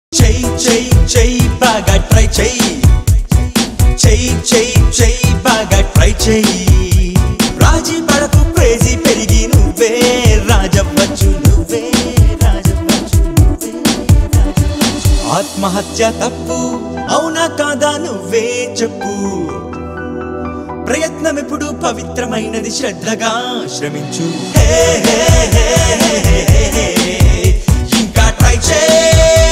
చెయ్యి బాగా ట్రై చెయ్యి బాగా ట్రై చెయ్యి రాజీ పడకు క్రేజీ పెరిగి నువ్వే రాజవ్వచ్చు నువ్వే ఆత్మహత్య తప్పు అవునా కాదా నువ్వే చెప్పు ప్రయత్నం ఎప్పుడు పవిత్రమైనది శ్రద్ధగా శ్రమించు ఇంకా ట్రై చెయ్యి